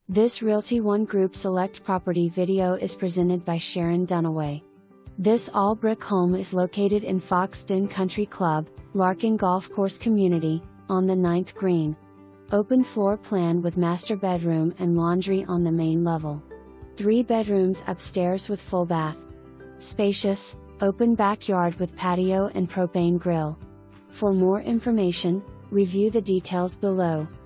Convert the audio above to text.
This Realty ONE Group Select property video is presented by Sharon Dunaway. This all-brick home is located in Foxton Country Club, Larkin Golf Course Community, on the 9th green. Open floor plan with master bedroom and laundry on the main level. 3 bedrooms upstairs with full bath. Spacious, open backyard with patio and propane grill. For more information, review the details below.